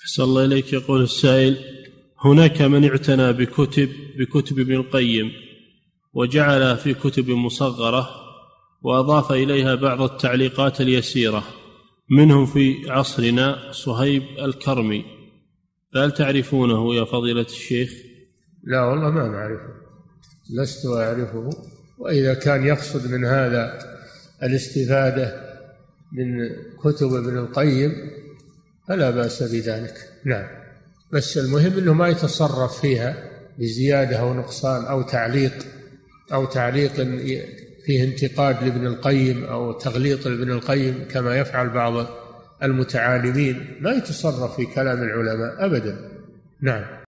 أحسن الله إليك. يقول السائل: هناك من اعتنى بكتب ابن القيم وجعلها في كتب مصغرة وأضاف إليها بعض التعليقات اليسيرة، منهم في عصرنا صهيب الكرمي، فهل تعرفونه يا فضيلة الشيخ؟ لا والله ما نعرفه، لست أعرفه. وإذا كان يقصد من هذا الاستفادة من كتب ابن القيم فلا بأس بذلك، نعم، بس المهم أنه ما يتصرف فيها بزيادة أو نقصان أو تعليق فيه انتقاد لابن القيم أو تغليط لابن القيم كما يفعل بعض المتعالمين، ما يتصرف في كلام العلماء أبدا، نعم.